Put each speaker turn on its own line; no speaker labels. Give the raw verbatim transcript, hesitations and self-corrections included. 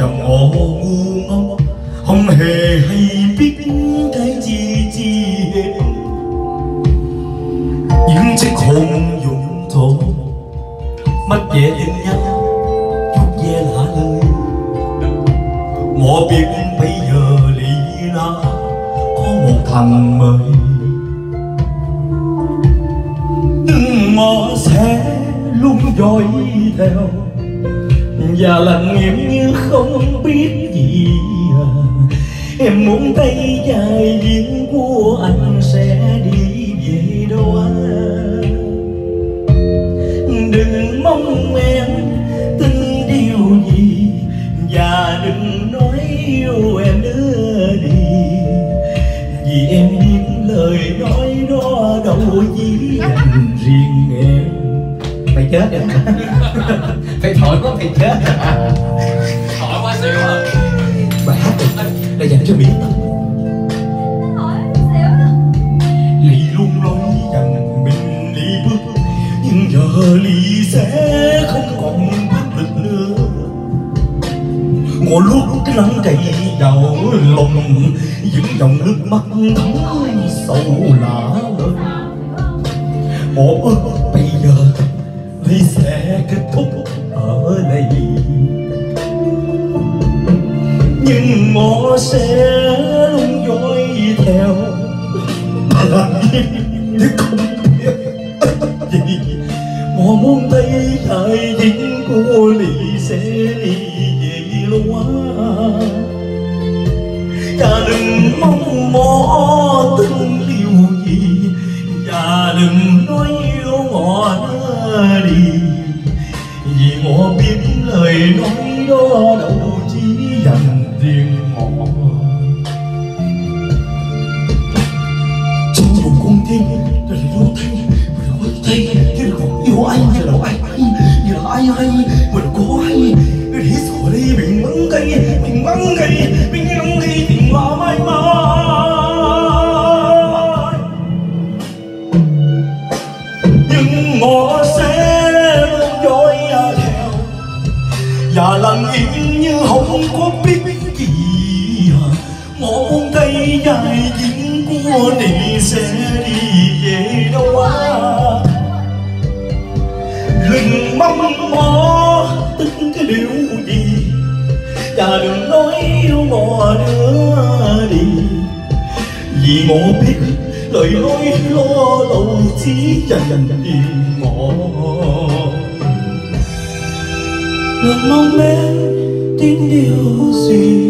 我ngu ngốc, không hề hay biết cái chi chi. Những chiếc hôn dụng thổ mất vẻ tình nhau, chút ve lạ lời. Ngộ biết bây giờ Lý Na có một thằng mới, nhưng mà sẽ luôn dõi theo và lặng im như không biết gì. Em muốn tay dài diễn của anh sẽ đi về đâu à. Đừng mong em tin điều gì và đừng nói yêu em nữa đi, vì em biết lời nói đó đâu chỉ dành riêng em. Mày chết rồi. Phải thổi quá mày chết.
Thổi quá xỉu rồi.
Bài hát này là dành cho Mỹ Tâm.
Thổi xỉu đó.
Ly luôn nói rằng mình đi bước, nhưng giờ Ly sẽ không còn bước được nữa. Ngồi lúc cái nắng cay đầu lòng, những dòng nước mắt thấm sâu lạ lời. Một ước bây giờ Ly sẽ kết thúc ở đây, nhưng mỏ sẽ luôn dõi theo. Làm gì chứ không biết gì. Mỏ muốn tay dài dính của Ly sẽ đi về loa. Và đừng mong mỏ tin điều gì, và đừng nói yêu ngọ nữa đi, vì ngọ biết lời nói đó đâu chỉ dành riêng ngọ. Trong vùng con tim rồi lại đôi tay, rồi lại quay tay, chứ là còn yêu ai như là ai ai, như là ai hay, rồi là có ai. Để rồi đây mình mắng cây, mình mắng cây, mình mắng cây tình hoa mãi mãi. Nhưng ngọ sẽ luôn dõi theo và lặng im như không có biết gì. Ngọ buông tay dài dính của Nị sẽ đi về đâu à. Đừng mong mò tin cái điều gì, và đừng nói yêu ngọ nữa đi, vì ngọ biết lời nói lo âu chỉ dành riêng ngọ. Đừng mong em tin điều gì,